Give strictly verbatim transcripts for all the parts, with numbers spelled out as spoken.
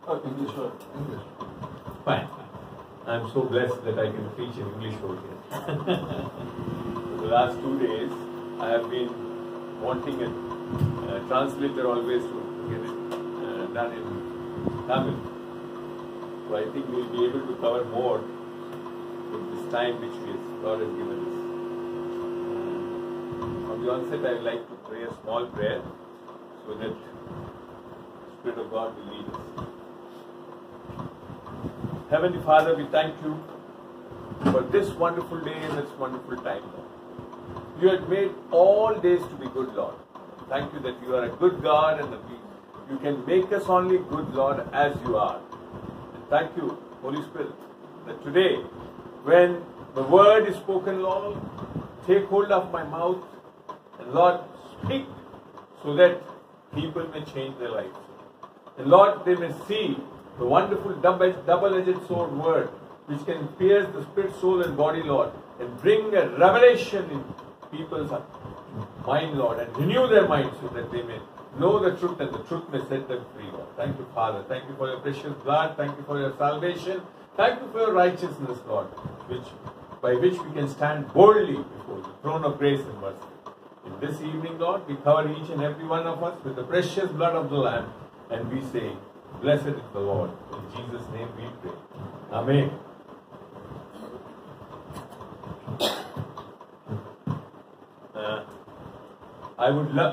Oh, English word. English. Fine. I'm so blessed that I can preach in English over here. The last two days, I have been wanting a uh, translator always to get it uh, done in Tamil. So I think we'll be able to cover more with this time which we has, God has given us. Uh, on the onset, I would like to pray a small prayer so that the Spirit of God will lead us. Heavenly Father, we thank you for this wonderful day and this wonderful time, Lord. You had made all days to be good, Lord. Thank you that you are a good God and that we, you can make us only good, Lord, as you are. And thank you, Holy Spirit, that today, when the word is spoken, Lord, take hold of my mouth and, Lord, speak so that people may change their lives. And, Lord, they may see the wonderful double-edged sword word which can pierce the spirit, soul and body, Lord, and bring a revelation in people's mind, Lord, and renew their minds so that they may know the truth and the truth may set them free, Lord. Thank you, Father. Thank you for your precious blood. Thank you for your salvation. Thank you for your righteousness, Lord, which by which we can stand boldly before the throne of grace and mercy. In this evening, Lord, we cover each and every one of us with the precious blood of the Lamb, and we say, blessed is the Lord. In Jesus' name we pray. Amen. Uh, I would love...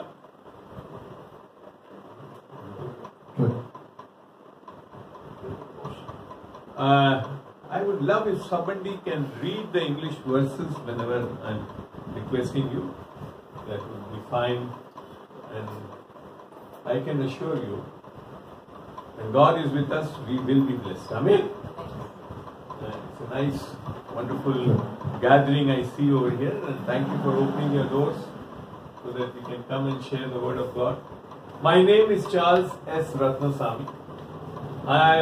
Uh, I would love if somebody can read the English verses whenever I'm requesting you. That would be fine. And I can assure you, when God is with us, we will be blessed. Amen. Uh, it's a nice, wonderful gathering I see over here, and thank you for opening your doors so that we can come and share the word of God. My name is Charles S. Ratnasamy. I,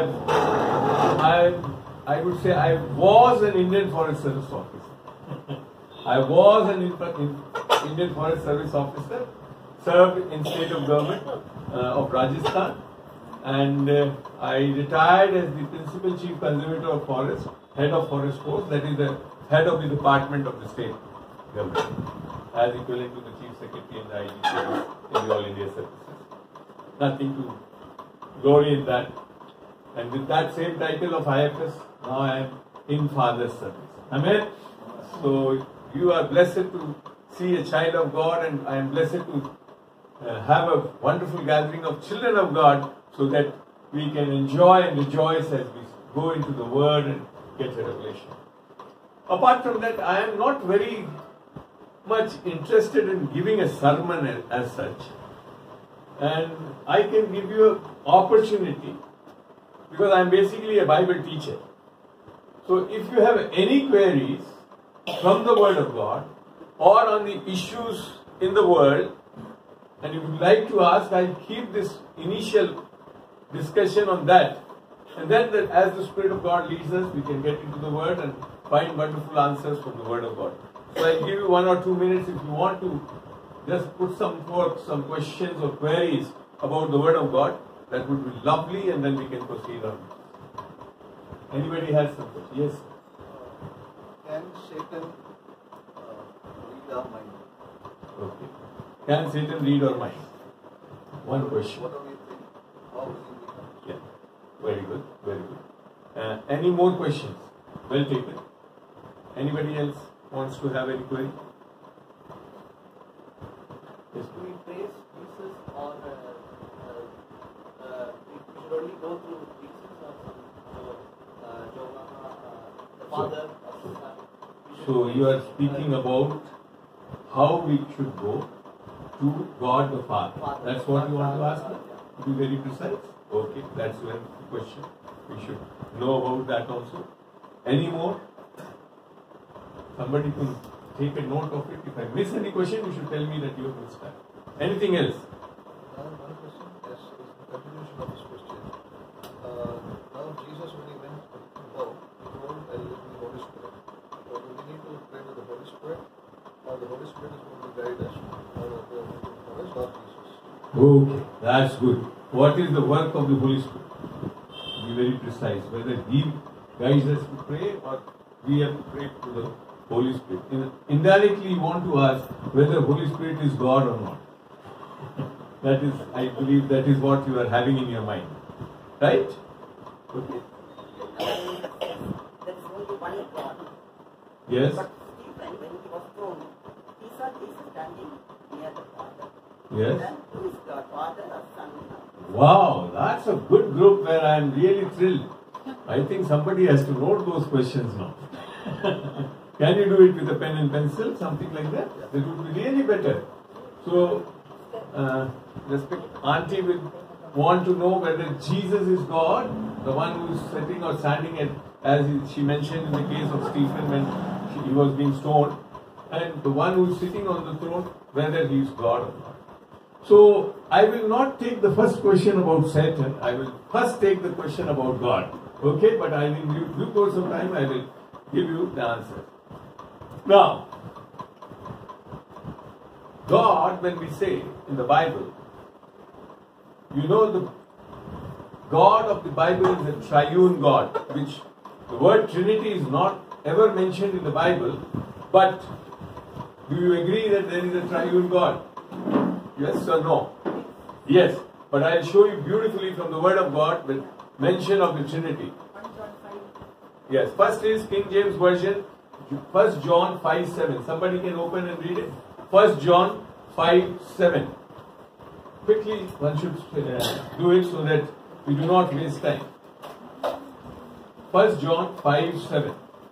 I, I would say I was an Indian Forest Service officer. I was an Indian Forest Service officer, served in state of government uh, of Rajasthan. And uh, I retired as the Principal Chief Conservator of Forest, Head of Forest Force, that is the head of the department of the state government, as equivalent to the Chief Secretary and the I G service in the All India Services. Nothing to glory in that. And with that same title of I F S, now I am in Father's service. Amen? So you are blessed to see a child of God, and I am blessed to uh, have a wonderful gathering of children of God, so that we can enjoy and rejoice as we go into the Word and get a revelation. Apart from that, I am not very much interested in giving a sermon as, as such. And I can give you an opportunity, because I am basically a Bible teacher. So if you have any queries from the Word of God or on the issues in the world, and you would like to ask, I'll keep this initial discussion on that, and then the, as the Spirit of God leads us, we can get into the Word and find wonderful answers from the Word of God. So I'll give you one or two minutes if you want to just put some forth, some questions or queries about the Word of God. That would be lovely, and then we can proceed on. Anybody has some questions? Yes. Can Satan uh, read our mind? Okay. Can Satan read our mind? One question. What do we think? How is he become? Yeah. Very good. Very good. Uh, any more questions? Well taken. Anybody else wants to have any query? Yes. Do we praise Jesus, or uh, uh, uh, we should only go through Jesus, or some uh, Jonah, uh, the Father, or the Son? So you are speaking about how we should go to God the Father. Father. That's what you want to ask me? Yeah. To be very precise? Okay, that's one question. We should know about that also. Any more? Somebody can take a note of it. If I miss any question, you should tell me that you have missed that. Anything else? Now, one question, yes, is the continuation of this question. Uh, now, Jesus, when he went to go, he told, I will the Holy Spirit. So, do we need to pray to the Holy Spirit, or the Holy Spirit is going to guide us, or the Holy Spirit, or Jesus? Okay, that's good. What is the work of the Holy Spirit? be very precise, whether He guides us to pray or we have to pray to the Holy Spirit. In, indirectly, you want to ask whether Holy Spirit is God or not. That is, I believe, that is what you are having in your mind, right? Okay. There is only one God. Yes. But Stephen, when he was thrown, he saw Jesus standing near the Father. Yes. Then who is God, Father or Son? Wow, that's a good group where I am really thrilled. I think somebody has to note those questions now. Can you do it with a pen and pencil, something like that? That would be really better. So, uh, respect, Auntie will want to know whether Jesus is God, the one who is sitting or standing at, as she mentioned in the case of Stephen when he was being stoned, and the one who is sitting on the throne, whether he is God or not. So, I will not take the first question about Satan. I will first take the question about God. Okay, but I will, in due course of time, I will give you the answer. Now, God, when we say in the Bible, you know the God of the Bible is a triune God, which the word Trinity is not ever mentioned in the Bible, but do you agree that there is a triune God? Yes or no? Yes, but I will show you beautifully from the Word of God the mention of the Trinity. Yes, first is King James Version, First John five seven. Somebody can open and read it. First John five seven. Quickly, one should uh, do it so that we do not waste time. First John five seven.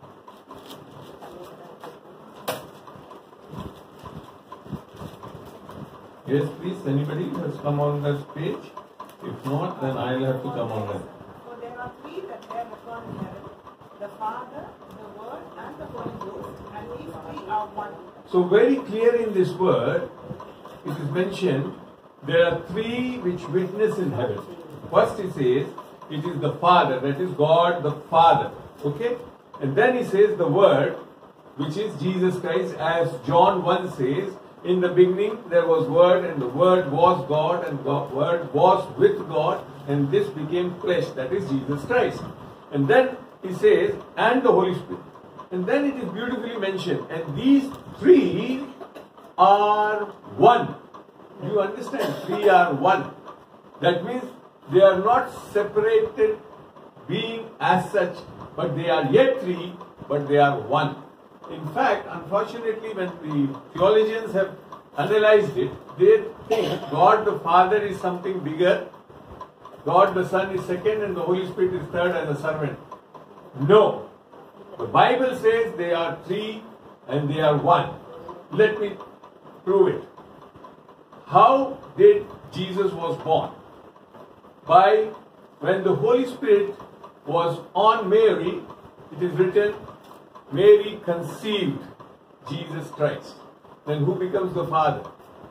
Yes, please. Anybody has come on that page? If not, then I'll have to come on that. So there are three that bear upon in heaven: the Father, the Word, and the Holy Ghost, and these three are one. So very clear in this word, it is mentioned there are three which witness in heaven. First he says it is the Father, that is God the Father. Okay? And then he says the Word, which is Jesus Christ, as John one says, in the beginning there was Word, and the Word was God, and the Word was with God, and this became flesh, that is Jesus Christ. And then he says, and the Holy Spirit. And then it is beautifully mentioned, and these three are one. Do you understand? Three are one. That means they are not separated being as such, but they are yet three, but they are one. In fact, unfortunately, when the theologians have analyzed it, they think God the Father is something bigger, God the Son is second, and the Holy Spirit is third as a servant. No. The Bible says they are three and they are one. Let me prove it. How did Jesus was born? By when the Holy Spirit was on Mary, it is written, Mary conceived Jesus Christ. Then who becomes the Father?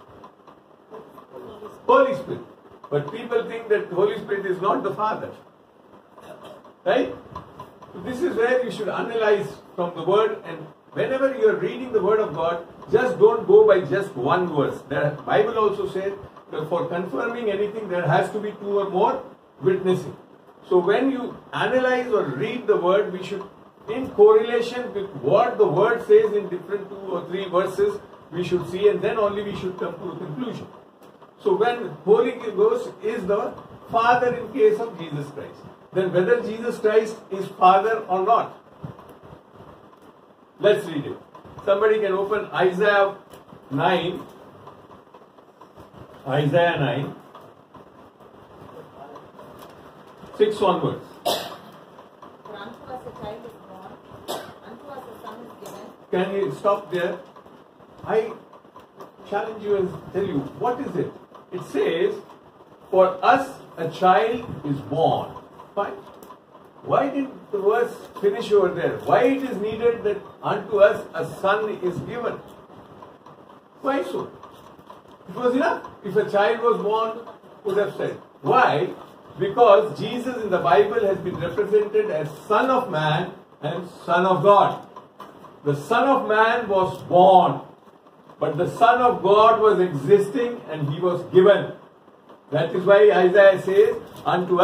Holy Spirit. But people think that the Holy Spirit is not the Father. Right? So this is where you should analyze from the Word, and whenever you are reading the Word of God, just don't go by just one verse. The Bible also said that for confirming anything, there has to be two or more witnessing. So when you analyze or read the Word, we should, in correlation with what the Word says in different two or three verses, we should see, and then only we should come to a conclusion. So when Holy Ghost is the Father in case of Jesus Christ, then whether Jesus Christ is Father or not. Let's read it. Somebody can open Isaiah nine. Isaiah nine. six onwards. For unto us a child is born, unto us a son is given. Can you stop there? I challenge you and tell you, what is it? It says, for us a child is born. Fine. Why did the verse finish over there? Why it is needed that unto us a son is given? Why so? It was enough. If a child was born, would have said. Why? Because Jesus in the Bible has been represented as Son of Man and Son of God. The Son of Man was born, but the Son of God was existing and He was given. That is why Isaiah says, unto us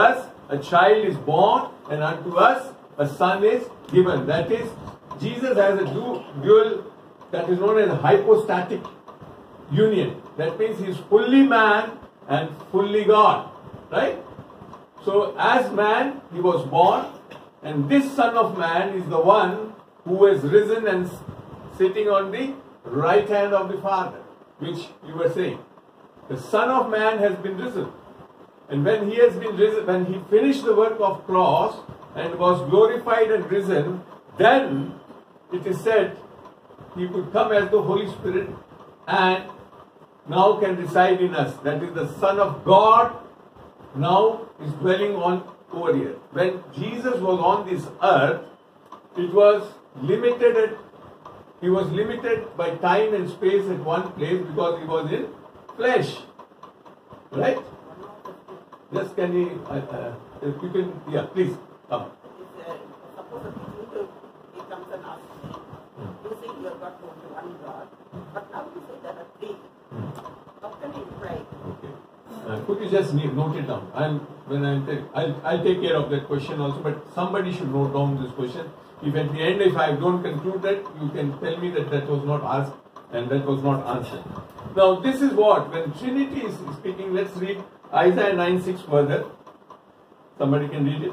a child is born, and unto us a son is given. That is, Jesus has a du- dual, that is known as a hypostatic union. That means he is fully man and fully God. Right? So as man, he was born, and this Son of Man is the one who has risen and sitting on the right hand of the Father, which you were saying. The Son of Man has been risen. And when he has been risen, when he finished the work of cross and was glorified and risen, then it is said he could come as the Holy Spirit and now can reside in us. That is, the Son of God now is dwelling on over here. When Jesus was on this earth, it was limited at, he was limited by time and space at one place because he was in flesh. Right? Just can you, uh, uh, if you can, yeah, please come. It's, uh, suppose a people he comes and asks me, you say you have got only one God, but now you say there are three. How can you imply? Okay. Uh, could you just ne- note it down? I'm when I take, I'll I'll take care of that question also. But somebody should note down this question. If at the end, if I don't conclude that, you can tell me that that was not asked and that was not answered. Now this is what when Trinity is speaking. Let's read Isaiah nine six further. Somebody can read it.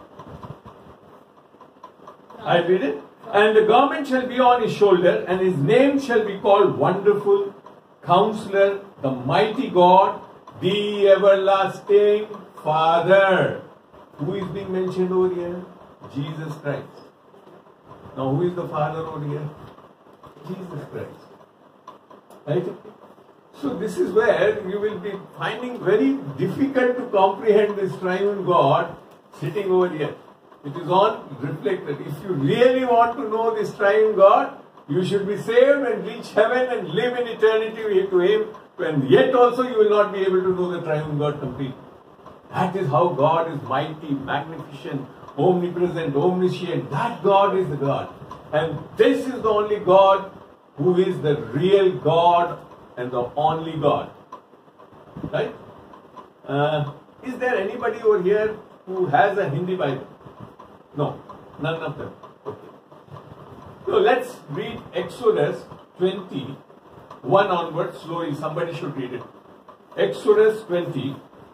I read it. And the garment shall be on his shoulder, and his name shall be called Wonderful, Counselor, the Mighty God, the Everlasting Father. Who is being mentioned over here? Jesus Christ. Now who is the Father over here? Jesus Christ. Right? So this is where you will be finding very difficult to comprehend this triune God sitting over here. It is on reflected. If you really want to know this triune God, you should be saved and reach heaven and live in eternity to Him, and yet also you will not be able to know the triune God completely. That is how God is mighty, magnificent, omnipresent, omniscient. That God is the God. And this is the only God who is the real God and the only God. Right? Uh, is there anybody over here who has a Hindi Bible? No, none of them. Okay. So let's read Exodus twenty-one onwards slowly. Somebody should read it. Exodus twenty.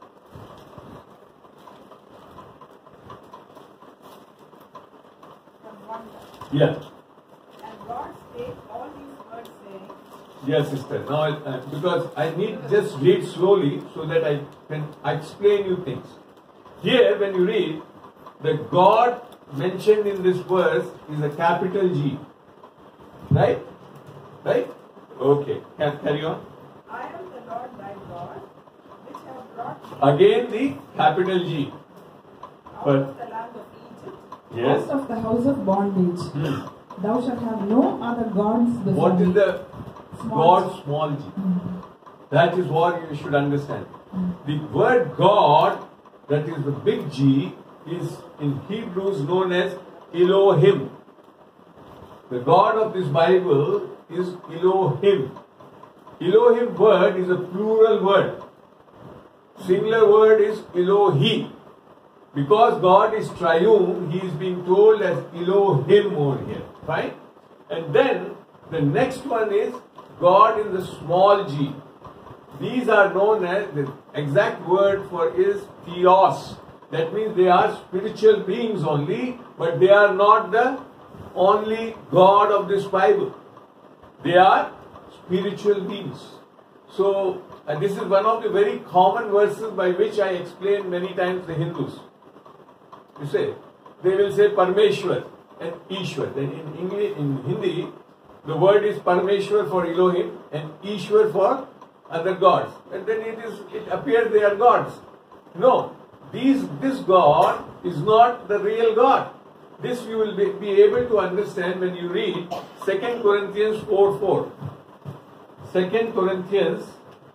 Yeah. And God spake all these words, saying, Yes, sister. Now, uh, because I need just read slowly so that I can explain you things. Here, when you read, the God mentioned in this verse is a capital G. Right? Right? Okay. Can carry on. I am the Lord thy God, which have brought thee Again, the capital G. out But- of the land of Egypt. Yes. Out of the house of bondage. Hmm. Thou shalt have no other gods before What me. is the Small God small g? Mm. That is what you should understand. Mm. The word God, that is the big G, is in Hebrews known as Elohim. The God of this Bible is Elohim. Elohim word is a plural word. Singular word is Elohi. Because God is triune, He is being told as Elohim over here. Right? And then the next one is God in the small g. These are known as, the exact word for is theos. That means they are spiritual beings only, but they are not the only God of this Bible. They are spiritual beings. So, and this is one of the very common verses by which I explain many times the Hindus. You say, they will say Parmeshwar and Ishwar. Then in English, in Hindi, the word is Parmeshwar for Elohim and Ishwar for other gods. And then it is, it appears they are gods. No, these, this God is not the real God. This you will be, be able to understand when you read Second Corinthians four four. Second Corinthians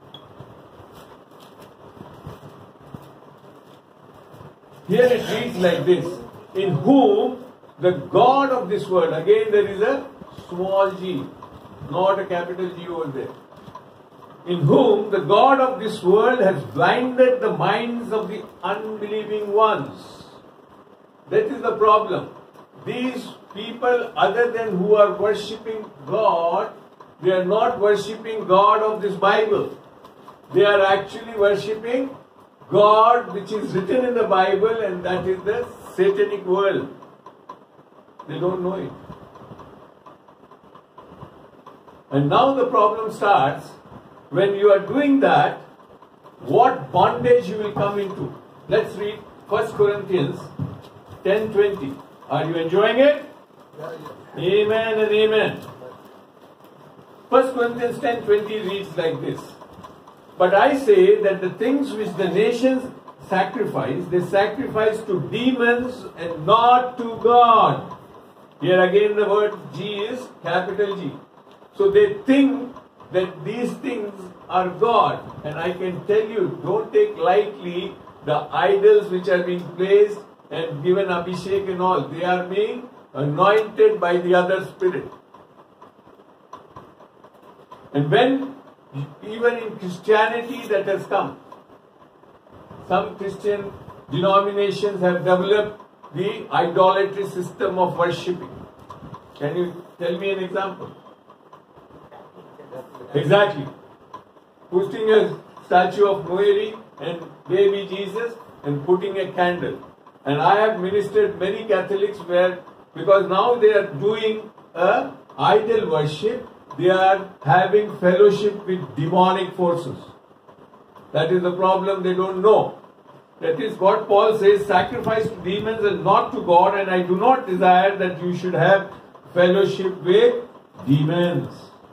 Here it reads like this: in whom the God of this world, again there is a small g, not a capital G over there. in whom the God of this world has blinded the minds of the unbelieving ones. That is the problem. These people, other than who are worshipping God, they are not worshipping God of this Bible. They are actually worshipping God which is written in the Bible, and that is the satanic world. They don't know it. And now the problem starts when you are doing that, what bondage you will come into. Let's read First Corinthians ten twenty. Are you enjoying it? Yeah, yeah. Amen and amen. First Corinthians ten twenty reads like this. But I say that the things which the nations sacrifice, they sacrifice to demons and not to God. Here again the word G is capital G. So they think that these things are God. And I can tell you, don't take lightly the idols which are being placed and given abhishek and all. They are being anointed by the other spirit. And when, even in Christianity that has come, some Christian denominations have developed the idolatry system of worshipping. Can you tell me an example? Exactly. Putting a statue of Mary and baby Jesus and putting a candle. And I have ministered many Catholics where, because now they are doing a idol worship, they are having fellowship with demonic forces. That is the problem, they don't know. That is what Paul says, sacrifice to demons and not to God, and I do not desire that you should have fellowship with demons.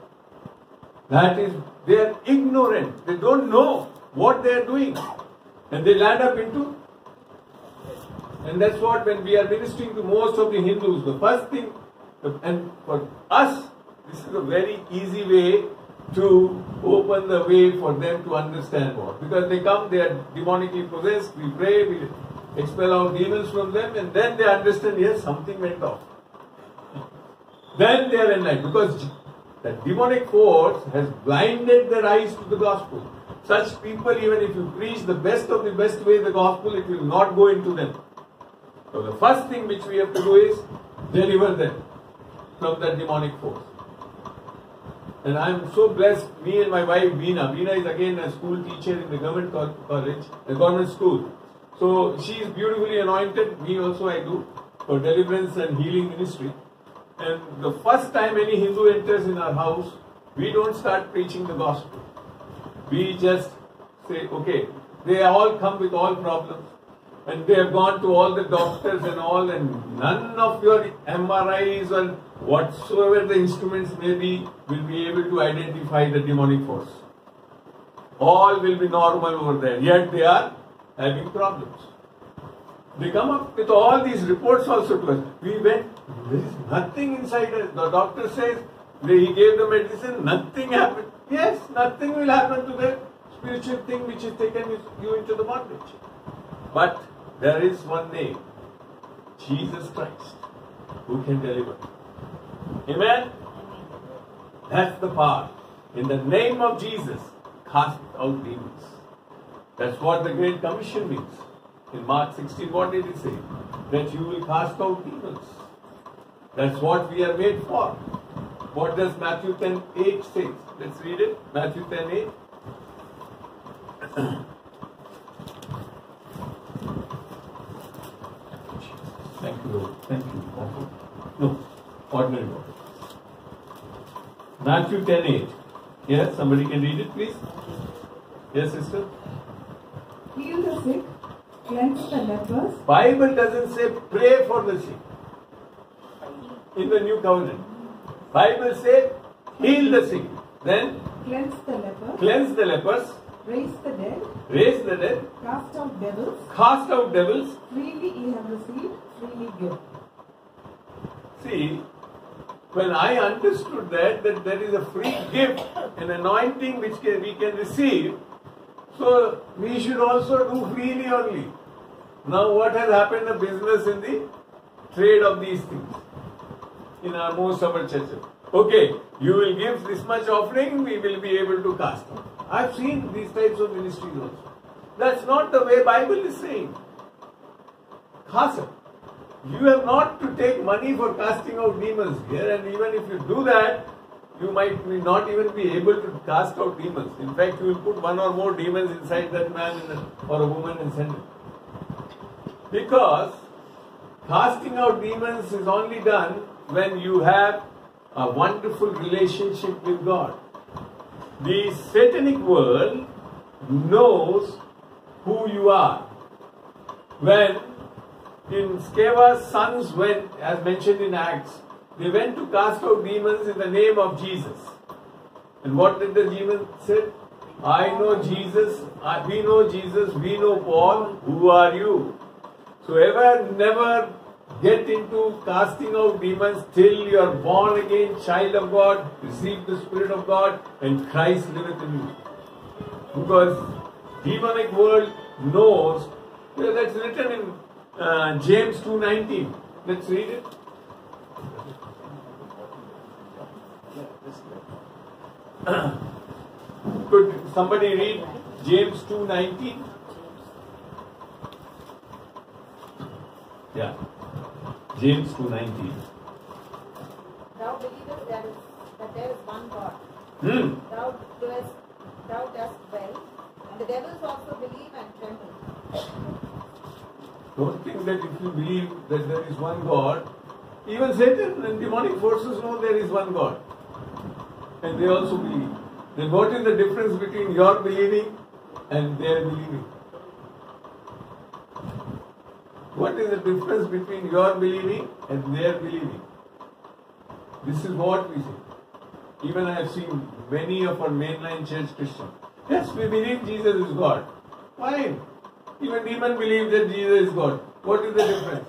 That is, they are ignorant. They don't know what they are doing. And they land up into. And that's what, when we are ministering to most of the Hindus, the first thing, and for us, this is a very easy way to open the way for them to understand what. Because they come, they are demonically possessed, we pray, we expel our demons from them, and then they understand, yes, something went off. Then they are enlightened. Because the demonic force has blinded their eyes to the gospel. Such people, even if you preach the best of the best way the gospel, it will not go into them. So the first thing which we have to do is deliver them from that demonic force. And I am so blessed, me and my wife Veena. Veena is again a school teacher in the government college, the government school. So she is beautifully anointed, me also I do, for deliverance and healing ministry. And the first time any Hindu enters in our house, we don't start preaching the gospel. We just say, okay, they all come with all problems. And they have gone to all the doctors and all, and none of your M R Is or whatsoever the instruments may be will be able to identify the demonic force. All will be normal over there, yet they are having problems. They come up with all these reports also to us. We went, there is nothing inside us. The doctor says, he gave the medicine, nothing happened. Yes, nothing will happen to the spiritual thing which has taken you into the bondage. But there is one name, Jesus Christ, who can deliver. Amen? That's the power. In the name of Jesus, cast out demons. That's what the Great Commission means. In Mark sixteen, what did it say? That you will cast out demons. That's what we are made for. What does Matthew ten eight say? Let's read it. Matthew ten eight. Thank you, Lord. Thank you. No, ordinary water. Matthew ten eight. Yes, somebody can read it, please. Yes, sister. Heal the sick, cleanse the lepers. Bible doesn't say pray for the sick. In the New Covenant, Bible says heal the sick. Then Cleanse the lepers. Cleanse the lepers. Raise the dead. Raise the dead. Cast out devils. Cast out devils. Freely ye have received, freely give. See, when I understood that, that there is a free gift, an anointing which can, we can receive, so we should also do freely only. Now what has happened, the business in the trade of these things in our most of our churches. Okay, you will give this much offering, we will be able to cast out. I've seen these types of ministries also. That's not the way Bible is saying. Khasa. You have not to take money for casting out demons here, and even if you do that, you might not even be able to cast out demons. In fact, you will put one or more demons inside that man or a woman and send it. Because casting out demons is only done when you have a wonderful relationship with God. The satanic world knows who you are. When in Skeva's sons went, as mentioned in Acts, they went to cast out demons in the name of Jesus. And what did the demon say? I know Jesus, I, we know Jesus, we know Paul, who are you? So ever never get into casting out demons till you are born again, child of God, receive the Spirit of God, and Christ liveth in you. Because demonic world knows, well, that's written in uh, James two nineteen. Let's read it. Could somebody read James two nineteen? Yeah. James two nineteen. Thou believest that, is, that there is one God. Hmm. Thou doest, thou dost well, and the devils also believe and tremble. Don't think that if you believe that there is one God, even Satan and demonic forces know there is one God. And they also believe. Then what is the difference between your believing and their believing? What is the difference between your believing and their believing? This is what we say. Even I have seen many of our mainline church Christians. Yes, we believe Jesus is God. Fine. Even demons believe that Jesus is God. What is the difference?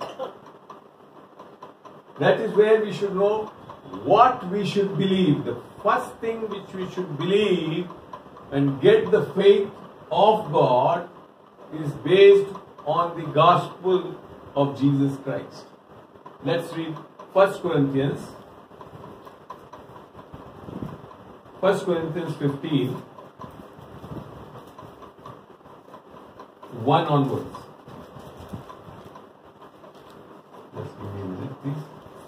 That is where we should know what we should believe. The first thing which we should believe and get the faith of God is based on the gospel of Jesus Christ. Let's read First Corinthians. First Corinthians fifteen, one onwards. Just give me a minute, please.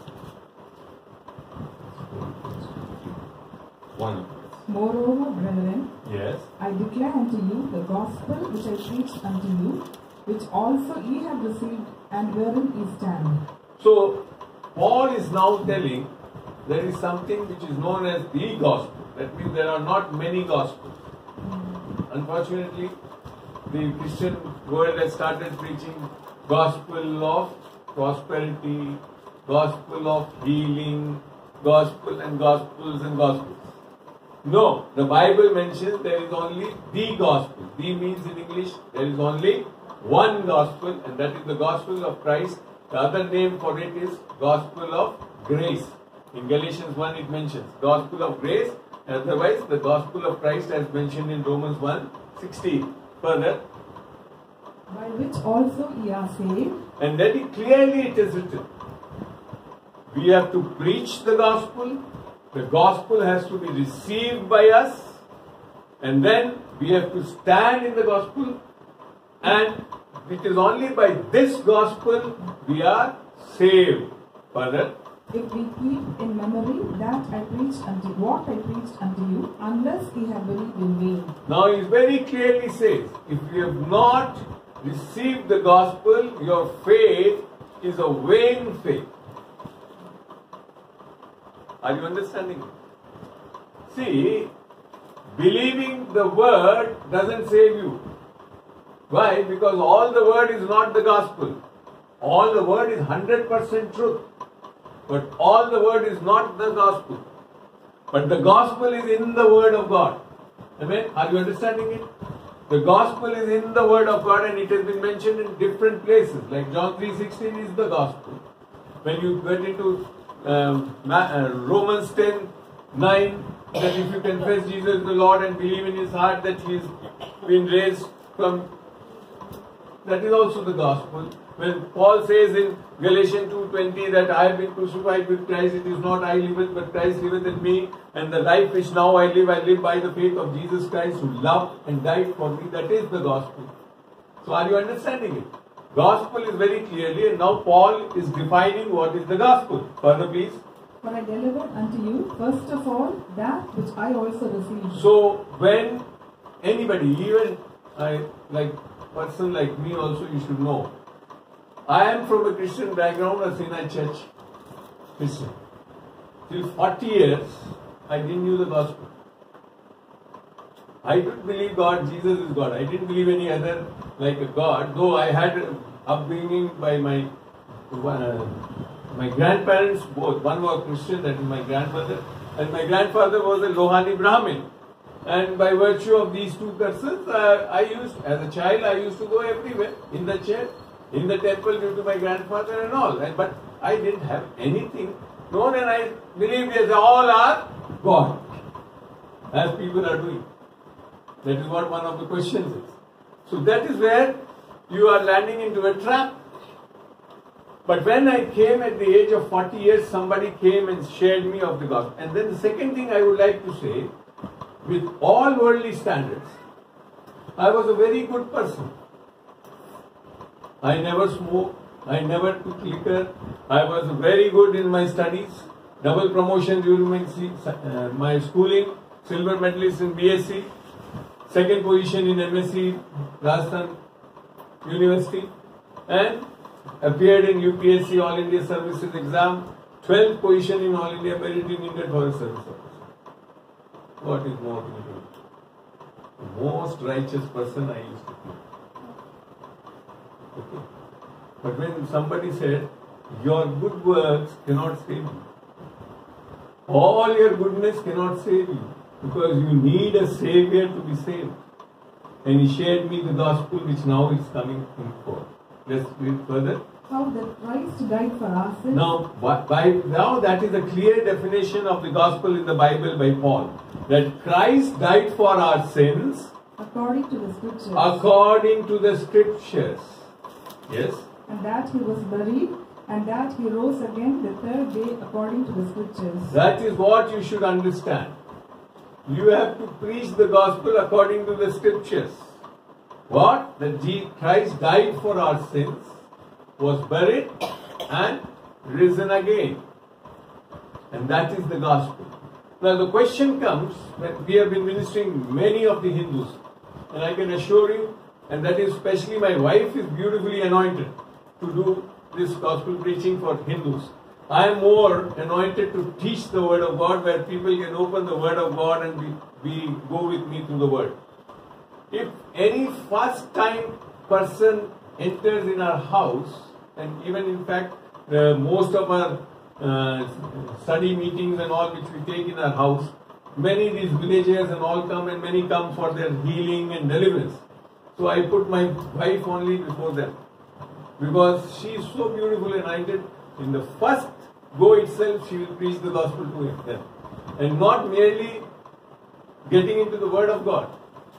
One onwards. Moreover, brethren, Yes. I declare unto you the gospel which I preached unto you, which also ye have received, and wherein ye stand. So, Paul is now telling there is something which is known as the gospel. That means there are not many gospels. Unfortunately, the Christian world has started preaching gospel of prosperity, gospel of healing, gospel and gospels and gospels. No, the Bible mentions there is only the gospel. The means in English there is only one gospel, and that is the gospel of Christ. The other name for it is gospel of grace. In Galatians one it mentions gospel of grace, otherwise the gospel of Christ as mentioned in Romans one sixteen. Further, By which also ye are saved, and very clearly it is written, we have to preach the gospel, the gospel has to be received by us, and then we have to stand in the gospel, and it is only by this gospel we are saved. Further, if we keep in memory that I preached unto what I preached unto you, unless ye have believed in vain. now he very clearly says, if you have not received the gospel, your faith is a vain faith. Are you understanding? See, believing the word doesn't save you. Why? Because all the word is not the gospel. All the word is one hundred percent truth. But all the word is not the gospel. But the gospel is in the word of God. Amen? Are you understanding it? The gospel is in the word of God, and it has been mentioned in different places. Like John three sixteen is the gospel. When you get into um, uh, Romans ten nine, that if you confess Jesus is the Lord and believe in his heart that he has been raised from, that is also the gospel. When Paul says in Galatians two twenty that I have been crucified with Christ, it is not I liveth, but Christ liveth in me, and the life which now I live, I live by the faith of Jesus Christ who loved and died for me. That is the gospel. So are you understanding it? Gospel is very clearly, and now Paul is defining what is the gospel. Further, please. For I delivered unto you, first of all, that which I also received. So when anybody, even I, like person like me also, you should know, I am from a Christian background, a Sinai church Christian. Till forty years, I didn't know the gospel. I didn't believe God, Jesus is God. I didn't believe any other like a God, though I had upbringing by my uh, my grandparents, both. One was Christian, that is my grandmother, and my grandfather was a Lohani Brahmin. And by virtue of these two persons, uh, I used, as a child, I used to go everywhere, in the church, in the temple due to my grandfather and all. And, but I didn't have anything known, and I believed that all are God, as people are doing. That is what one of the questions is. So that is where you are landing into a trap. But when I came at the age of forty years, somebody came and shared me of the gospel. And then the second thing I would like to say, with all worldly standards, I was a very good person. I never smoked, I never took liquor, I was very good in my studies, double promotion during my, uh, my schooling, silver medalist in B S c, second position in M S c, Rajasthan University, and appeared in U P S C All India Services exam, twelfth position in All India Merit in Indian Forest Service. What is more to do? The most righteous person I used to be. Okay. But when somebody said, your good works cannot save you, all your goodness cannot save you, because you need a Savior to be saved. And he shared me the gospel which now is coming in forth. Let's read further. How that Christ died for our sins. Now, by, by, now that is a clear definition of the gospel in the Bible by Paul. That Christ died for our sins. According to the scriptures. According to the scriptures. Yes. And that he was buried, and that he rose again the third day according to the scriptures. That is what you should understand. You have to preach the gospel according to the scriptures. What? That Christ died for our sins, was buried and risen again. And that is the gospel. Now the question comes, when we have been ministering many of the Hindus, and I can assure you, and that is especially my wife is beautifully anointed to do this gospel preaching for Hindus. I am more anointed to teach the word of God, where people can open the word of God and be, be go with me through the word. If any first time person enters in our house, and even in fact uh, most of our uh, study meetings and all which we take in our house, many of these villagers and all come, and many come for their healing and deliverance. So I put my wife only before them, because she is so beautifully anointed. In the first go itself, she will preach the gospel to them, and not merely getting into the word of God.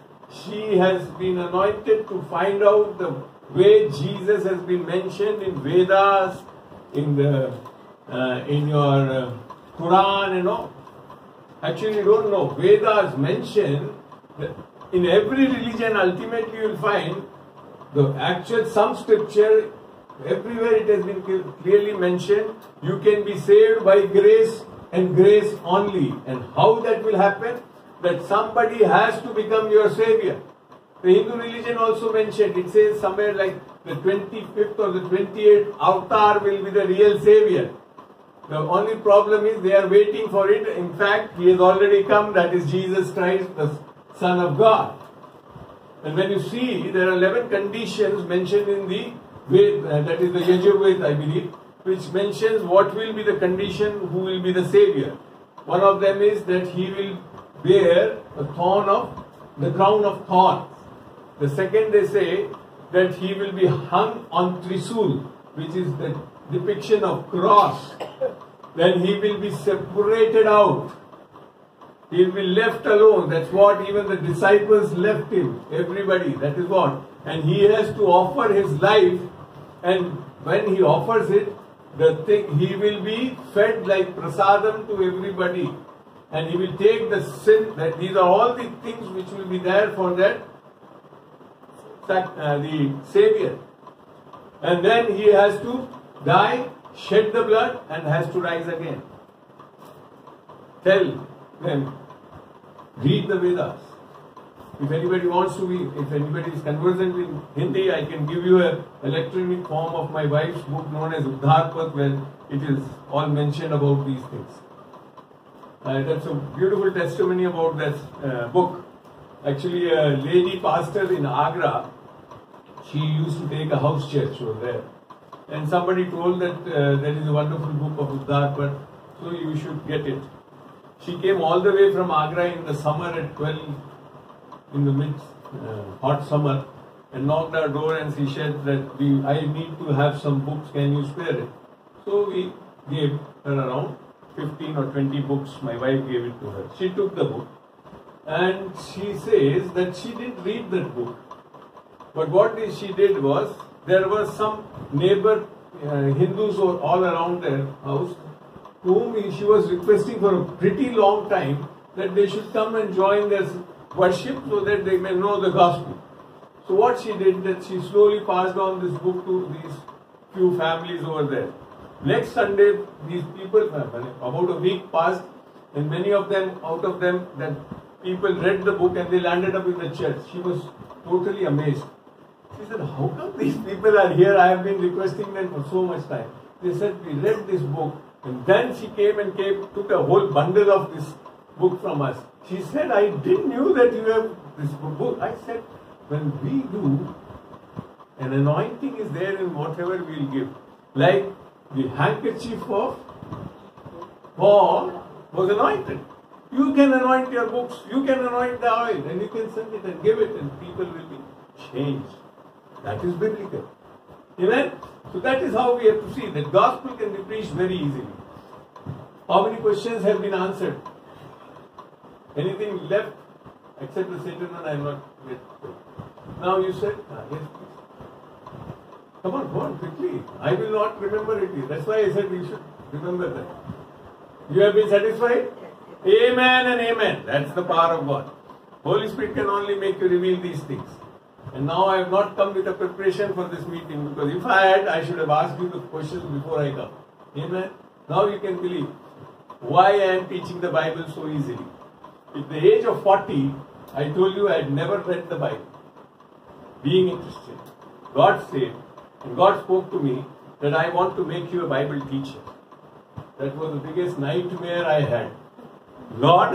She has been anointed to find out the way Jesus has been mentioned in Vedas, in the uh, in your uh, Quran and all. Actually, you don't know. Vedas mention that in every religion, ultimately you will find the actual some scripture. Everywhere it has been clearly mentioned, you can be saved by grace and grace only. And how that will happen? That somebody has to become your savior. The Hindu religion also mentioned, it says somewhere like the twenty-fifth or the twenty-eighth avatar will be the real savior. The only problem is they are waiting for it. In fact, he has already come, that is Jesus Christ, the Son of God. And when you see, there are eleven conditions mentioned in the Ved, uh, that is the Yajurveda, I believe, which mentions what will be the condition, who will be the savior. One of them is that he will bear a thorn of, the crown of thorns. The second, they say that he will be hung on Trisul, which is the depiction of cross. Then he will be separated out. He will be left alone. That's what even the disciples left him. Everybody, that is what. And he has to offer his life and when he offers it, the thing, he will be fed like prasadam to everybody, and he will take the sin, that these are all the things which will be there for that, uh, the Savior. And then he has to die, shed the blood, and has to rise again. Tell them, read the Vedas. If anybody wants to be, if anybody is conversant in Hindi, I can give you an electronic form of my wife's book known as Uddhar Path, where it is all mentioned about these things. Uh, that's a beautiful testimony about that uh, book. Actually, a lady pastor in Agra, she used to take a house church over there. And somebody told that uh, there is a wonderful book of Uddhar Path, so you should get it. She came all the way from Agra in the summer at twelve, in the mid uh, hot summer, and knocked our door, and she said that we, I need to have some books, can you spare it? So we gave her around fifteen or twenty books. My wife gave it to her. She took the book, and she says that she didn't read that book. But what she did was, there were some neighbor uh, Hindus all around their house, whom she was requesting for a pretty long time that they should come and join their worship so that they may know the gospel. So what she did, that she slowly passed on this book to these few families over there. Next Sunday, these people, about a week passed, and many of them, out of them, that people read the book and they landed up in the church. She was totally amazed. She said, how come these people are here? I have been requesting them for so much time. They said, we read this book, and then she came and came, took a whole bundle of this book from us. She said, I didn't know that you have this book. I said, when we do, an anointing is there in whatever we will give. Like the handkerchief of Paul was anointed. You can anoint your books, you can anoint the oil, and you can send it and give it, and people will be changed. That is biblical. Amen? So that is how we have to see that gospel can be preached very easily. How many questions have been answered? Anything left except the Satan one I am not yet. Now you said, ah, yes, please. Come on, go on quickly. I will not remember it. That's why I said we should remember that. You have been satisfied? Amen and amen. That's the power of God. Holy Spirit can only make you reveal these things. And now I have not come with a preparation for this meeting, because if I had, I should have asked you the questions before I come. Amen. Now you can believe why I am teaching the Bible so easily. At the age of forty, I told you I had never read the Bible. Being interested, God said, and God spoke to me that I want to make you a Bible teacher. That was the biggest nightmare I had. Lord,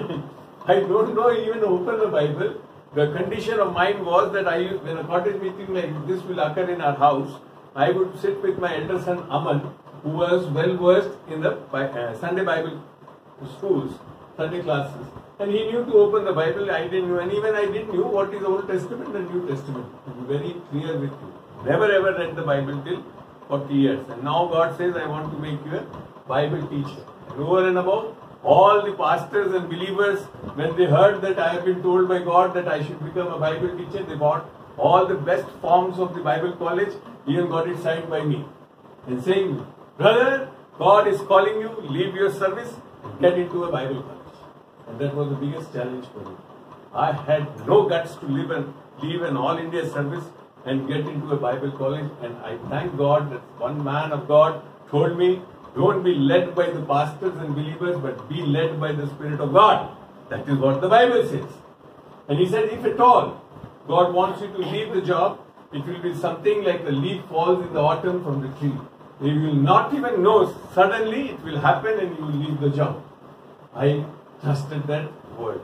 I don't know even open the Bible. The condition of mine was that I, when a cottage meeting like this will occur in our house, I would sit with my elder son Aman, who was well versed in the uh, Sunday Bible schools, Sunday classes. And he knew to open the Bible, I didn't know, and even I didn't know what is Old Testament and New Testament. To be very clear with you. Never ever read the Bible till forty years. And now God says, I want to make you a Bible teacher. And over and above, all the pastors and believers, when they heard that I have been told by God that I should become a Bible teacher, they bought all the best forms of the Bible college, even got it signed by me. And saying, brother, God is calling you, leave your service, and get into a Bible college. And that was the biggest challenge for me. I had no guts to live and leave an all India service and get into a Bible college. And I thank God that one man of God told me, don't be led by the pastors and believers, but be led by the Spirit of God. That is what the Bible says. And he said, if at all God wants you to leave the job, it will be something like the leaf falls in the autumn from the tree. You will not even know. Suddenly it will happen and you will leave the job. I trusted that word.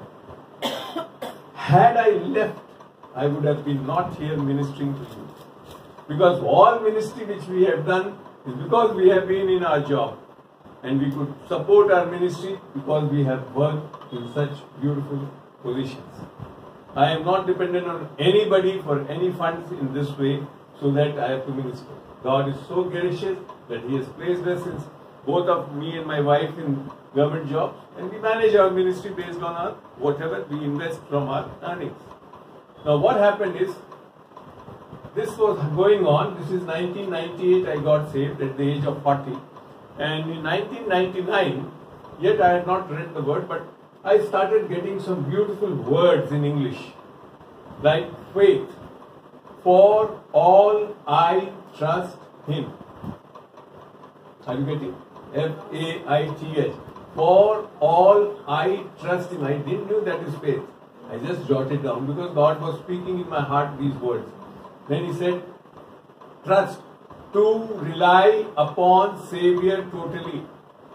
Had I left, I would have been not here ministering to you. Because all ministry which we have done is because we have been in our job. And we could support our ministry because we have worked in such beautiful positions. I am not dependent on anybody for any funds in this way, so that I have to minister. God is so gracious that He has placed us, in, both of me and my wife, in government jobs, and we manage our ministry based on our whatever we invest from our earnings. Now what happened is, this was going on. This is nineteen ninety-eight, I got saved at the age of forty. And in nineteen ninety-nine, yet I had not read the word, but I started getting some beautiful words in English, like faith. For all I trust Him. Are you getting? F A I T H. For all I trust Him. I didn't know that is faith. I just jotted down because God was speaking in my heart these words. Then He said, trust, to rely upon Savior totally.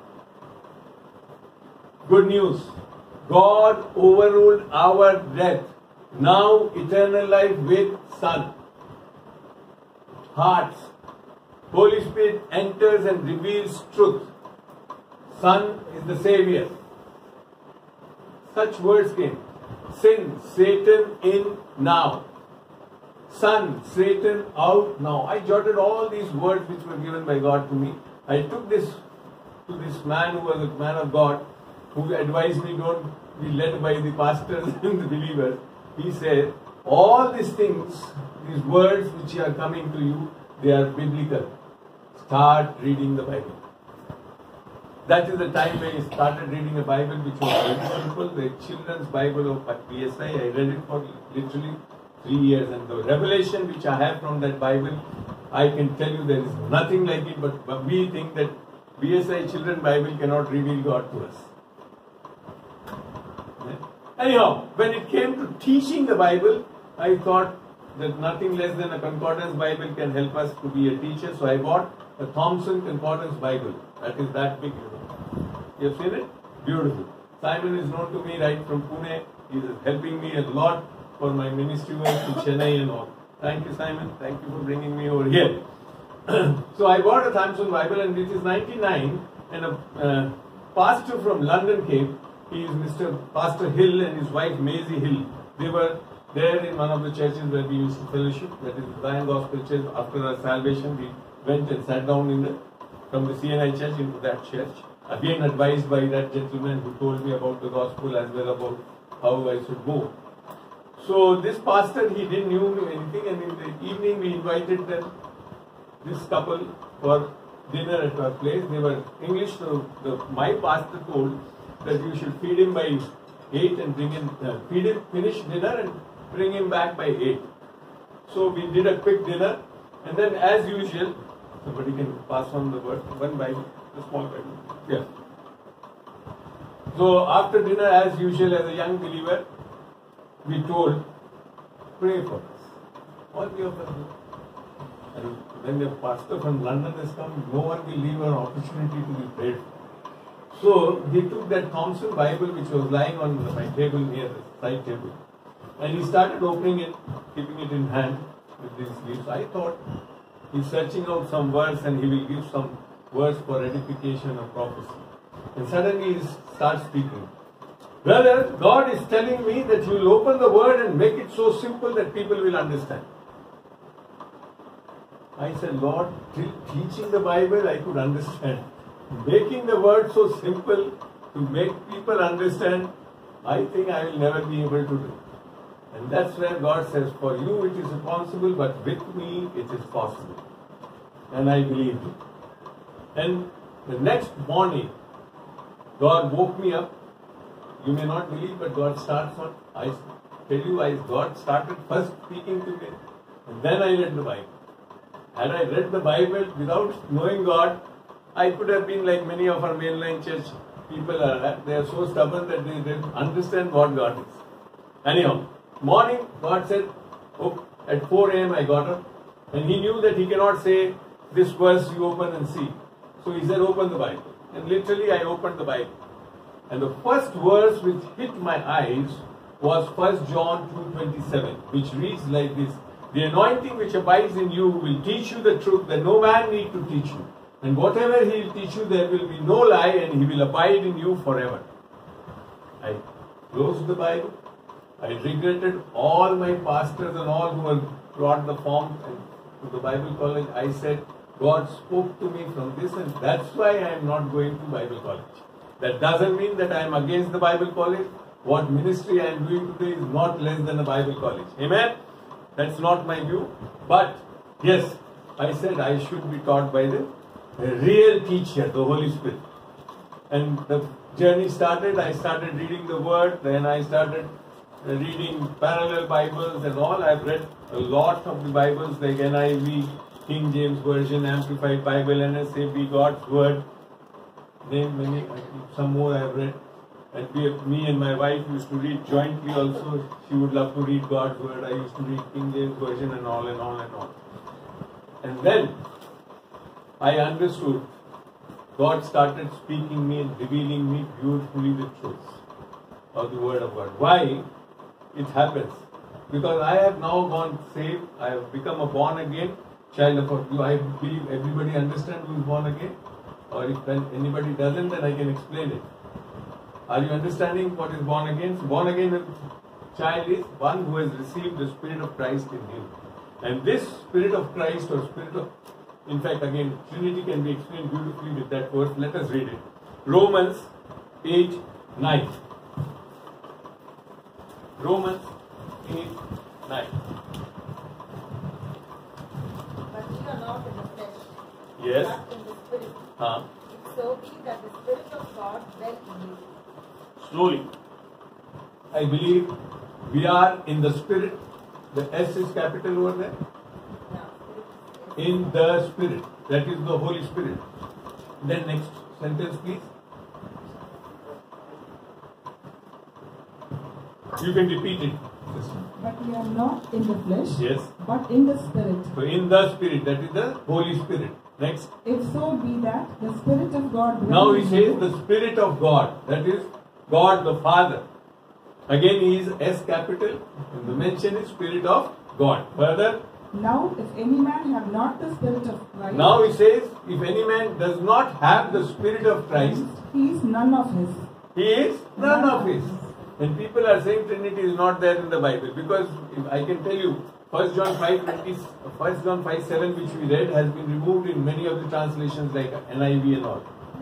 Good news. God overruled our death. Now eternal life with Son. Hearts. Holy Spirit enters and reveals truth. Son is the Savior. Such words came. Sin, Satan in now. Son, Satan out now. I jotted all these words which were given by God to me. I took this to this man who was a man of God, who advised me don't be led by the pastors and the believers. He said, all these things, these words which are coming to you, they are biblical. Start reading the Bible. That is the time when I started reading the Bible, which was very simple, the children's Bible of P S I. I read it for literally three years. And the revelation which I have from that Bible, I can tell you there is nothing like it, but, but we think that P S I Children's Bible cannot reveal God to us. Anyhow, when it came to teaching the Bible, I thought that nothing less than a concordance Bible can help us to be a teacher. So I bought a Thompson Concordance Bible. That is that big. You have seen it? Beautiful. Simon is known to me right from Pune. He is helping me a lot for my ministry work in Chennai and all. Thank you, Simon. Thank you for bringing me over here. So I bought a Thompson Bible, and this is ninety-nine, and a uh, pastor from London came. He is Mister Pastor Hill and his wife Maisie Hill. They were there in one of the churches where we used to fellowship, that is Zion Gospel Church. After our salvation, we went and sat down in the, from the C N I church into that church. Again advised by that gentleman who told me about the gospel as well about how I should go. So this pastor, he didn't know anything, and in the evening we invited them, this couple, for dinner at our place. They were English, so the, my pastor told that you should feed him by eight and bring him, uh, feed him, finish dinner and bring him back by eight. So we did a quick dinner, and then as usual, somebody can pass on the word, one Bible, the small Bible. Yeah. So after dinner, as usual, as a young believer, we told, pray for us. All three of us. And when the pastor from London has come, no one will leave an opportunity to be prayed for. So he took that Thompson Bible which was lying on my table near the side table, and he started opening it, keeping it in hand with these leaves. I thought he's searching out some words and he will give some words for edification or prophecy. And suddenly he starts speaking. Brother, God is telling me that you will open the word and make it so simple that people will understand. I said, Lord, till teaching the Bible I could understand. Making the word so simple to make people understand, I think I will never be able to do. And that's where God says, for you it is impossible, but with me it is possible. And I believed it. And the next morning, God woke me up. You may not believe, but God starts on, I tell you, I, God started first speaking to me, and then I read the Bible. Had I read the Bible without knowing God, I could have been like many of our mainline church people are. They are so stubborn that they don't understand what God is. Anyhow, morning, God said, oh, at four a m I got up, and He knew that He cannot say, this verse you open and see. So He said, open the Bible. And literally I opened the Bible. And the first verse which hit my eyes was First John two twenty-seven, which reads like this: the anointing which abides in you will teach you the truth that no man need to teach you. And whatever He will teach you, there will be no lie, and He will abide in you forever. I closed the Bible. I regretted all my pastors and all who had brought the form to the Bible college. I said, God spoke to me from this, and that's why I am not going to Bible college. That doesn't mean that I am against the Bible college. What ministry I am doing today is not less than a Bible college. Amen? That's not my view. But yes, I said I should be taught by the real teacher, the Holy Spirit. And the journey started. I started reading the Word. Then I started reading parallel Bibles and all. I've read a lot of the Bibles like N I V, King James Version, Amplified Bible, N S A B, God's Word. Name many, some more I've read. And we, me and my wife used to read jointly also. She would love to read God's Word. I used to read King James Version and all and all and all. And then I understood God started speaking me and revealing me beautifully the truth of the Word of God. Why it happens? Because I have now gone saved. I have become a born again child of God. Do I believe everybody understand who is born again? Or if anybody doesn't, then I can explain it. Are you understanding what is born again? So born again child is one who has received the Spirit of Christ in him. And this Spirit of Christ or Spirit of, in fact again, Trinity can be explained beautifully with that verse. Let us read it. Romans eight nine. Romans eight nine. But we are not in the flesh, Yes. but in the Spirit. Huh? If so be that the Spirit of God dwell in you. Slowly. I believe we are in the Spirit. The S is capital over there. Yeah. In the Spirit. That is the Holy Spirit. Then next sentence please. You can repeat it. But we are not in the flesh, Yes. but in the Spirit. So in the Spirit, that is the Holy Spirit. Next. If so be that the Spirit of God dwell Now he in says you, the Spirit of God. That is God the Father. Again he is S capital. And the mention is Spirit of God. Further. now if any man have not the Spirit of Christ, Now he says if any man does not have the Spirit of Christ, he is none of his. he is none of his. And people are saying Trinity is not there in the Bible because if I can tell you, First John five twenty, First John five seven, which we read, has been removed in many of the translations like N I V and all.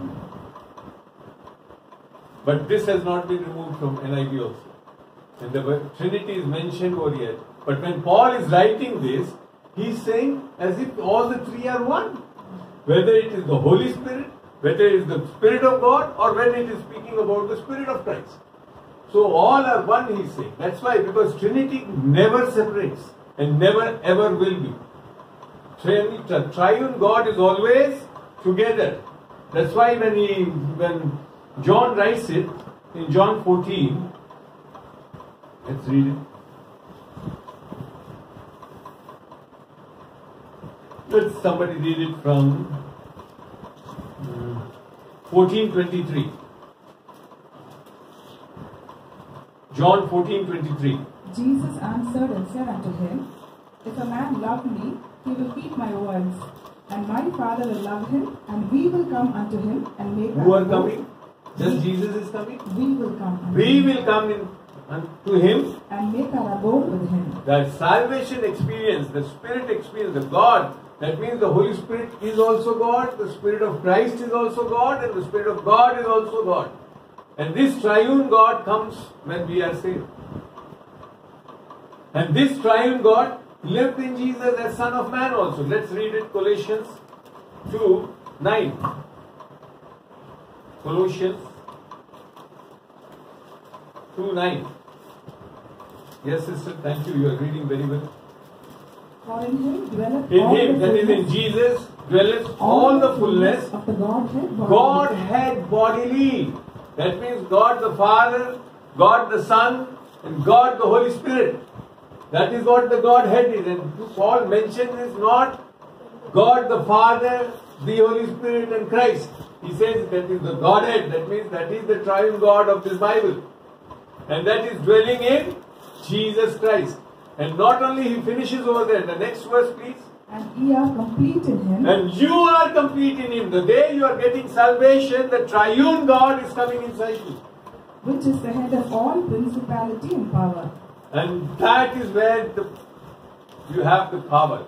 But this has not been removed from N I V also. And the word Trinity is mentioned over here. But when Paul is writing this, he is saying as if all the three are one. Whether it is the Holy Spirit, whether it is the Spirit of God, or whether it is speaking about the Spirit of Christ. So all are one, he is saying. That's why, because Trinity never separates and never ever will be. Tri- triune God is always together. That's why when he, when John writes it in John fourteen, let's read it. Let somebody read it from fourteen twenty-three. John fourteen twenty-three. Jesus answered and said unto him, If a man love me, he will keep my words, and my Father will love him, and we will come unto him and make Who our are abode- coming? Just Jesus is coming? We will come unto We him will come in unto him. and make our abode with him. The salvation experience, the Spirit experience, the God, that means the Holy Spirit is also God, the Spirit of Christ is also God, and the Spirit of God is also God. And this triune God comes when we are saved. And this triune God lived in Jesus as Son of Man also. Let's read it, Colossians two nine. Colossians two nine. Yes, sister, thank you. You are reading very well. For in him dwelleth In all him, the that is in fullness- Jesus, dwelleth all the fullness. of the Godhead bodily. Godhead bodily. That means God the Father, God the Son, and God the Holy Spirit. That is what the Godhead is. And Paul mentions is not God the Father, the Holy Spirit, and Christ. He says that is the Godhead. That means that is the triune God of this Bible. And that is dwelling in Jesus Christ. And not only he finishes over there. The next verse, please. And ye are complete in him, And you are complete in him. The day you are getting salvation, the triune God is coming inside you. which is the head of all principality and power. And that is where the, you have the power.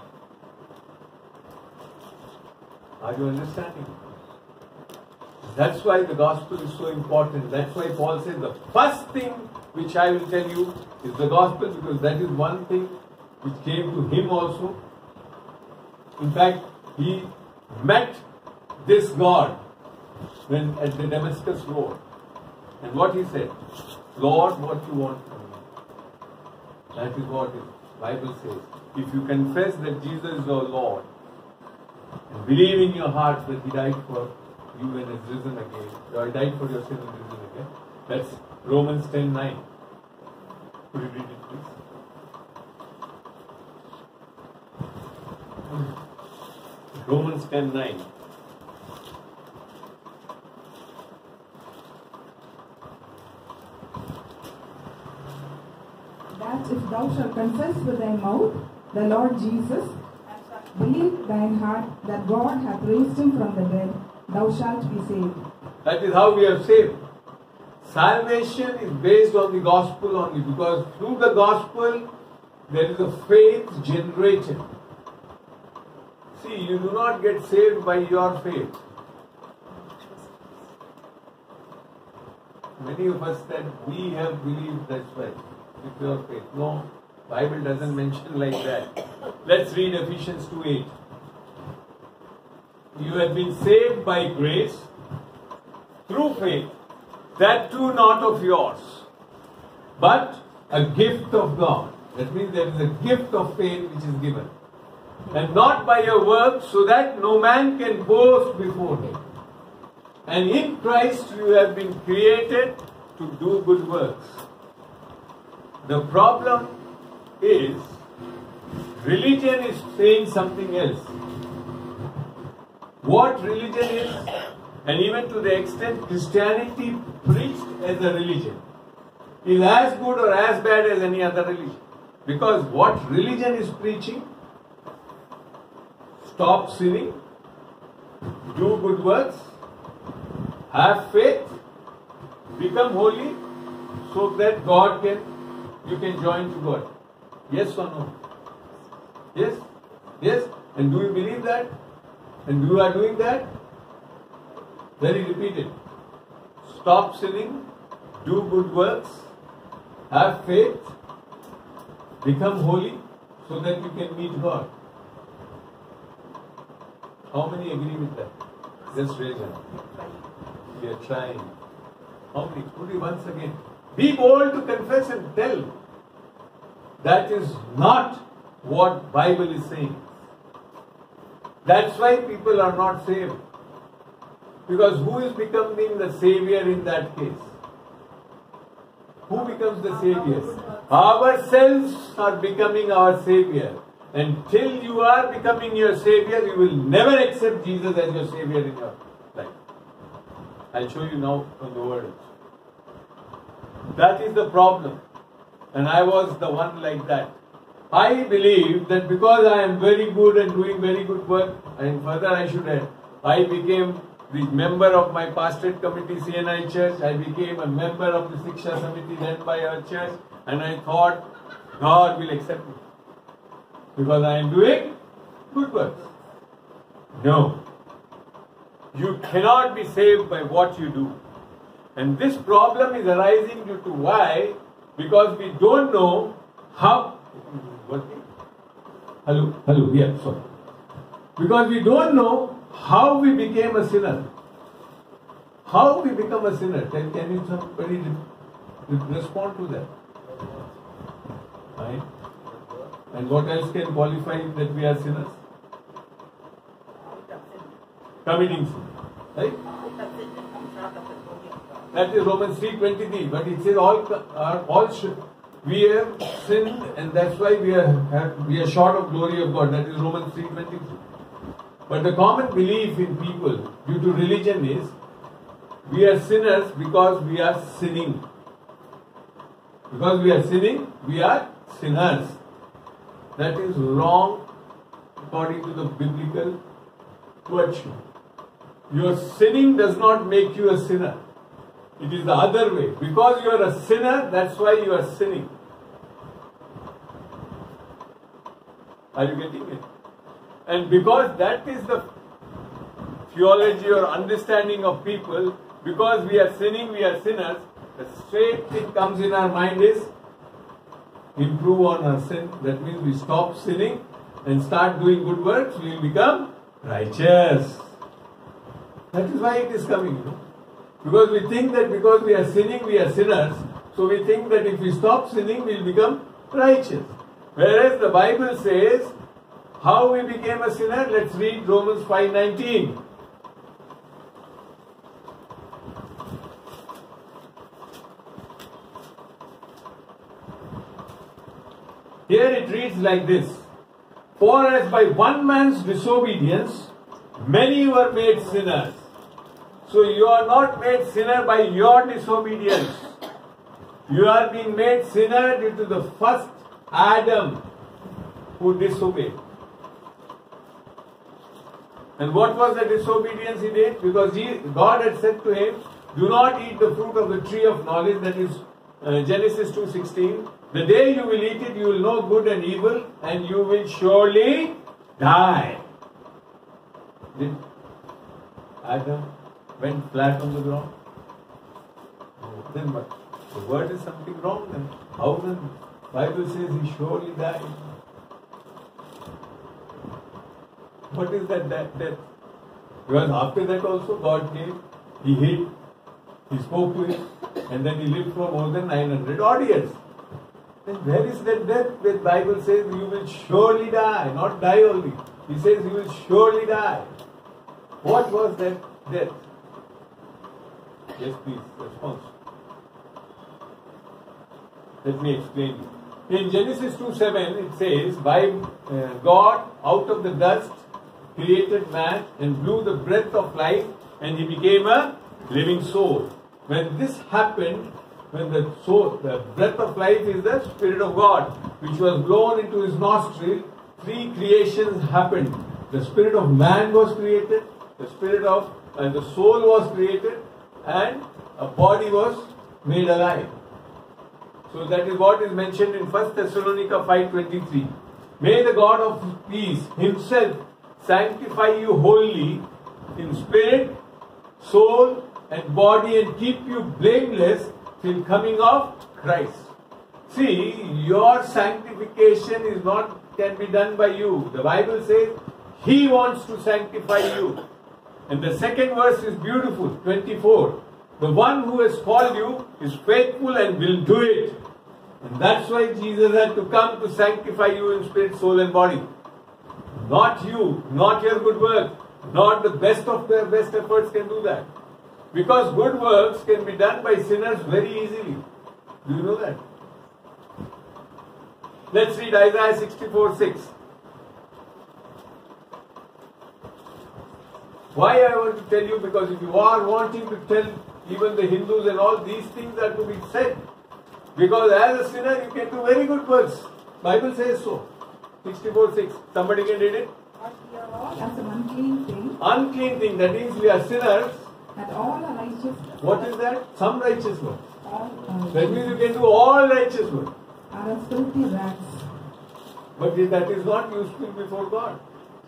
Are you understanding? That's why the gospel is so important. That's why Paul says the first thing which I will tell you is the gospel, because that is one thing which came to him also. In fact, he met this God when at the Damascus road. And what he said, Lord, what you want from me? That is what the Bible says. If you confess that Jesus is your Lord and believe in your heart that he died for you and is risen again, or died for your sin and risen again, that's Romans ten nine. Could you read it, please? Romans ten nine. That if thou shalt confess with thy mouth the Lord Jesus, believe in thine heart that God hath raised him from the dead, thou shalt be saved. That is how we are saved. Salvation is based on the gospel only, because through the gospel there is a faith generated. See, you do not get saved by your faith. Many of us said, we have believed, that's why. With your faith. No, Bible doesn't mention like that. Let's read Ephesians two eight. You have been saved by grace through faith, that too not of yours, but a gift of God. That means there is a gift of faith which is given. And not by your works, so that no man can boast before him. And in Christ you have been created to do good works. The problem is, religion is saying something else. What religion is, and even to the extent Christianity preached as a religion, is as good or as bad as any other religion. Because what religion is preaching, stop sinning, do good works, have faith, become holy, so that God can, you can join to God. Yes or no? Yes? Yes? And do you believe that? And you are doing that? Very repeated. Stop sinning, do good works, have faith, become holy, so that you can meet God. How many agree with that? Just raise your hand. We are trying. How many? Could you once again be bold to confess and tell? That is not what Bible is saying. That's why people are not saved. Because who is becoming the savior in that case? Who becomes the savior? Ourselves are becoming our savior. Until you are becoming your savior, you will never accept Jesus as your savior in your life. I'll show you now from the word. That is the problem. And I was the one like that. I believe that because I am very good and doing very good work, and further I should add, I became the member of my pastorate committee, C N I church. I became a member of the Siksha Samiti led by our church, and I thought God will accept me because I am doing good works. No. You cannot be saved by what you do. And this problem is arising due to why? Because we don't know how. Working? Hello, hello, yeah, sorry. Because we don't know how we became a sinner. How we become a sinner? Can, can you somebody respond to that? Right? And what else can qualify that we are sinners? Committing sin. Right? That is Romans three twenty-three. But it says all, are all we have sinned, and that's why we are we are short of glory of God. That is Romans three twenty-three. But the common belief in people due to religion is we are sinners because we are sinning. Because we are sinning, we are sinners. That is wrong according to the biblical virtue. Your sinning does not make you a sinner. It is the other way. Because you are a sinner, that's why you are sinning. Are you getting it? And because that is the theology or understanding of people, because we are sinning, we are sinners, the straight thing comes in our mind is, improve on our sin. That means we stop sinning and start doing good works, we will become righteous. That is why it is coming, you know. Because we think that because we are sinning, we are sinners. So we think that if we stop sinning, we will become righteous. Whereas the Bible says, how we became a sinner? Let's read Romans five nineteen. Here it reads like this. For as by one man's disobedience, many were made sinners. So you are not made sinner by your disobedience. You are being made sinner due to the first Adam who disobeyed. And what was the disobedience he did? Because he, God had said to him, do not eat the fruit of the tree of knowledge, that is uh, Genesis two sixteen. The day you will eat it, you will know good and evil, and you will surely die. Did Adam went flat on the ground? Oh, then what? The word is something wrong then. How the Bible says he surely died? What is that, that death? Because after that also God came, he hid, he spoke to him, and then he lived for more than nine hundred odd years. Then where is that death? The Bible says you will surely die, not die only. He says you will surely die. What was that death? Yes, please, response. Let me explain you. In Genesis two seven it says, by uh, God out of the dust created man and blew the breath of life, and he became a living soul. When this happened, when the soul, the breath of life is the Spirit of God, which was blown into his nostril, three creations happened. The spirit of man was created, the spirit of, and the soul was created, and a body was made alive. So that is what is mentioned in First Thessalonians five twenty-three. May the God of peace himself sanctify you wholly in spirit, soul, and body, and keep you blameless till coming of Christ. See, your sanctification is not can be done by you. The Bible says he wants to sanctify you. And the second verse is beautiful, twenty-four. The one who has called you is faithful and will do it. And that's why Jesus had to come to sanctify you in spirit, soul and body. Not you, not your good work, not the best of their best efforts can do that. Because good works can be done by sinners very easily. Do you know that? Let's read Isaiah sixty-four six. Why I want to tell you? Because if you are wanting to tell even the Hindus and all, these things are to be said. Because as a sinner you can do very good works. Bible says so. sixty-four six. Somebody can read it? But we are all as an unclean thing. Unclean thing. That means we are sinners. And all are righteous. What is that? Some righteous work. All are That means you can do all righteous work. are as filthy rags. But that is not useful before God.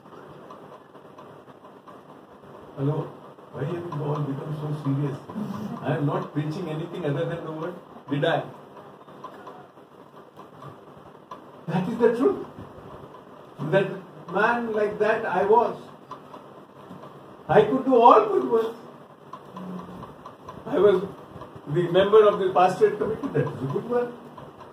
Hello? Why have you all become so serious? I am not preaching anything other than the word. Did I? That is the truth. That man like that I was. I could do all good works. I was the member of the pastorate committee. That is a good work.